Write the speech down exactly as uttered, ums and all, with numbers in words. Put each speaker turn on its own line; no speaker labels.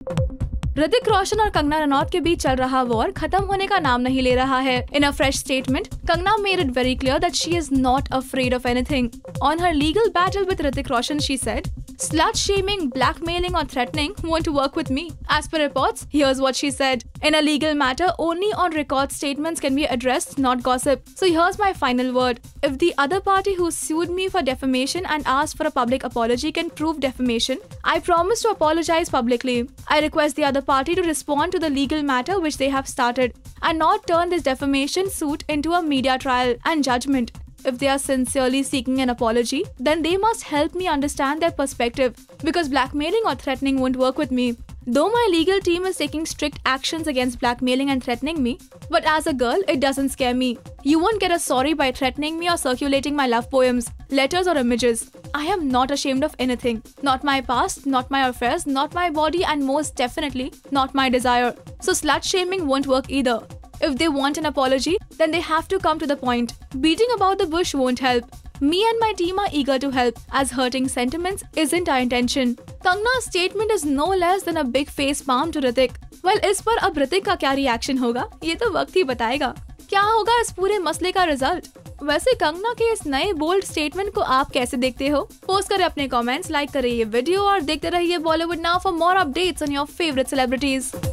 ऋतिक रोशन और कंगना रनौत के बीच चल रहा वॉर खत्म होने का नाम नहीं ले रहा है। In a fresh statement, Kangana made it very clear that she is not afraid of anything. On her legal battle with Hrithik Roshan, she said, "Slut shaming, blackmailing or threatening won't work with me." As per reports, here's what she said. In a legal matter, only on record statements can be addressed, not gossip. So here's my final word. If the other party who sued me for defamation and asked for a public apology can prove defamation, I promise to apologize publicly. I request the other party to respond to the legal matter which they have started and not turn this defamation suit into a media trial and judgment. If they are sincerely seeking an apology, then they must help me understand their perspective, because blackmailing or threatening won't work with me. Though my legal team is taking strict actions against blackmailing and threatening me, but as a girl, it doesn't scare me. You won't get a sorry by threatening me or circulating my love poems, letters or images. I am not ashamed of anything. Not my past, not my affairs, not my body, and most definitely not my desire. So slut shaming won't work either. If they want an apology, then they have to come to the point. Beating about the bush won't help. Me and my team are eager to help, as hurting sentiments isn't our intention. Kangana's statement is no less than a big face palm to Hrithik. Well, इस पर अब ऋतिक का क्या reaction होगा, ये तो वक्त ही बताएगा। क्या होगा इस पूरे मसले का रिजल्ट? वैसे कंगना के इस नए बोल्ड स्टेटमेंट को आप कैसे देखते हो? पोस्ट करें अपने कमेंट्स, लाइक करें ये वीडियो और देखते रहिए Bollywood now for more updates on your favourite celebrities.